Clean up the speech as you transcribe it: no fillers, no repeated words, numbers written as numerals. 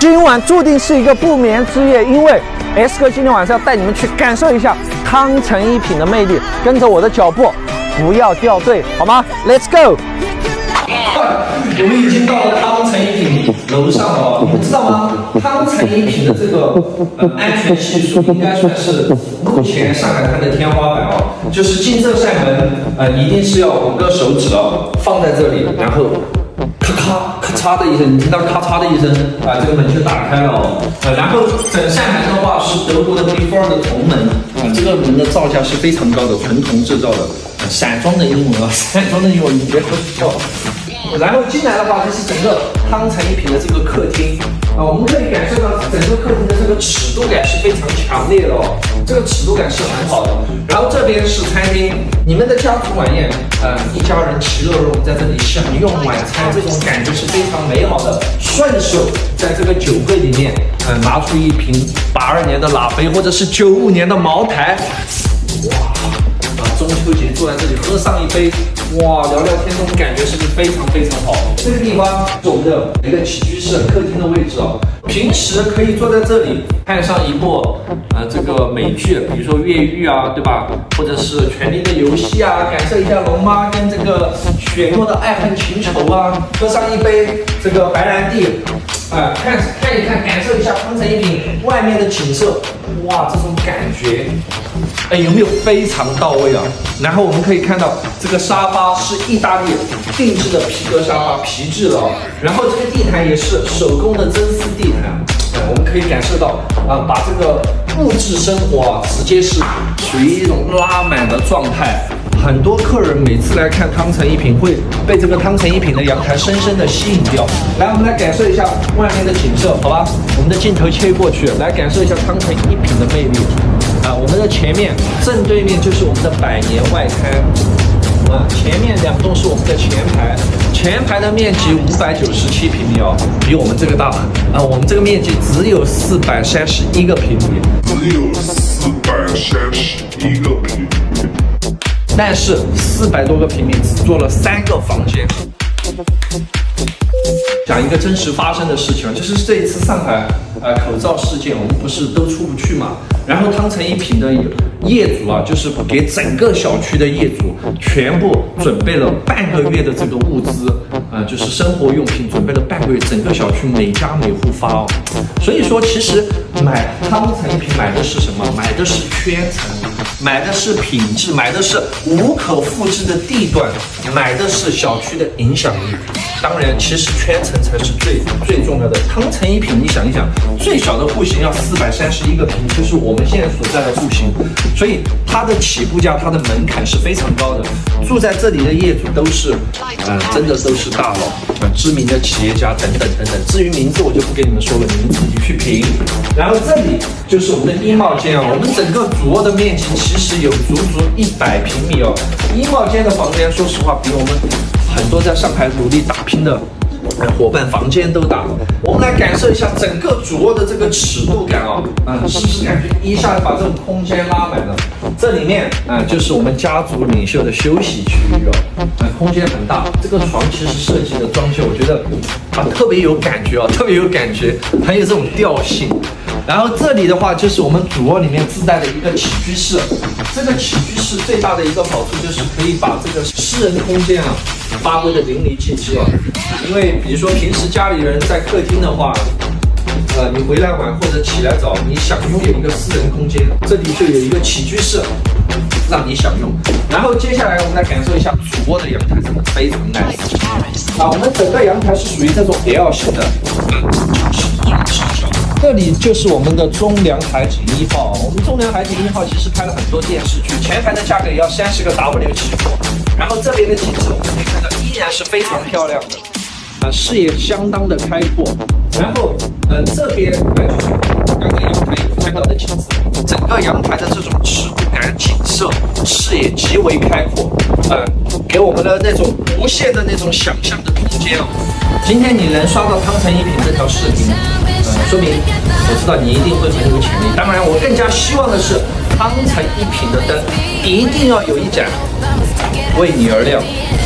今晚注定是一个不眠之夜，因为 S 哥今天晚上要带你们去感受一下汤臣一品的魅力，跟着我的脚步，不要掉队，好吗 ？Let's go！ 我们已经到了汤臣一品楼上了，你们知道吗？汤臣一品的这个安全系数应该算是目前上海滩的天花板哦。就是进这扇门，一定是要5个手指哦放在这里，然后咔咔咔嚓的一声，你听到咔嚓的一声啊，这个门就打开了哦。然后整扇门的话是德国的 Before 的铜门啊，这个门的造价是非常高的，纯铜制造的，散装的英文啊，散装的英文你别喝笑。然后进来的话，就是整个汤臣一品的这个客厅啊，我们可以感受到整个客厅的这个尺度感是非常强烈的哦，这个尺度感是很好的。然后这边是餐厅，你们的家族晚宴，一家人其乐融融在这里享用晚餐，这种感觉是非常美好的。顺手在这个酒柜里面，拿出一瓶82年的拉菲，或者是95年的茅台，哇！中秋节坐在这里喝上一杯，哇，聊聊天，这种感觉是不是非常非常好？这个地方是我们的一个起居室、客厅的位置哦。平时可以坐在这里看上一部这个美剧，比如说《越狱》啊，对吧？或者是《权力的游戏》啊，感受一下龙妈跟这个雪诺的爱恨情仇啊，喝上一杯这个白兰地，看一看，感受一下汤臣一品外面的景色，哇，这种感觉。有没有非常到位啊？然后我们可以看到这个沙发是意大利定制的皮革沙发，皮质的哦。然后这个地毯也是手工的真丝地毯，我们可以感受到把这个物质生活直接是属于一种拉满的状态。很多客人每次来看汤臣一品，会被这个汤臣一品的阳台深深的吸引掉。来，我们来感受一下外面的景色，好吧？我们的镜头切过去，来感受一下汤臣一品的魅力。我们的前面正对面就是我们的百年外滩，前面2栋是我们的前排，前排的面积597平米哦，比我们这个大我们这个面积只有431个平米，但是400多个平米只做了3个房间。讲一个真实发生的事情，就是这一次上海口罩事件，我们不是都出不去嘛？然后汤臣一品的业主就是给整个小区的业主全部准备了半个月的这个物资，就是生活用品准备了半个月，整个小区每家每户发哦。所以说，其实买汤臣一品买的是什么？买的是圈层，买的是品质，买的是无可复制的地段，买的是小区的影响力。当然，其实圈层才是最重要的。汤臣一品，你想一想，最小的户型要431个平，就是我们现在所在的户型，所以它的起步价、它的门槛是非常高的。住在这里的业主都是，真的都是大佬，知名的企业家等等等等。至于名字，我就不跟你们说了，你们自己去评。然后这里就是我们的衣帽间我们整个主卧的面积其实有足100平米哦。衣帽间的房间，说实话，比我们很多在上海努力打拼的伙伴房间都大。我们来感受一下整个主卧的这个尺度感哦，是不是感觉一下把这种空间拉满了？这里面就是我们家族领袖的休息区域哦，空间很大。这个床其实设计的装修，我觉得特别有感觉哦，特别有感觉，很有这种调性。然后这里的话，就是我们主卧里面自带的一个起居室。这个起居室最大的一个好处就是可以把这个私人空间发挥的淋漓尽致哦。因为比如说平时家里人在客厅的话，你回来晚或者起来早，你想拥有一个私人空间，这里就有一个起居室让你享用。然后接下来我们来感受一下主卧的阳台，真的非常 nice。我们整个阳台是属于这种 L 型的，这里就是我们的中梁海景1号。我们中梁海景1号其实拍了很多电视剧，前排的价格也要30个 W 起步。然后这边的景色我们可以看到依然是非常漂亮的，视野相当的开阔。然后这边就是刚刚阳台看到的景色，整个阳台的这种尺度感、景色、视野极为开阔，给我们的那种无限的那种想象的空间哦。今天你能刷到汤臣一品这条视频，说明我知道你一定会很有潜力。当然，我更加希望的是汤臣一品的灯一定要有一盏为你而亮，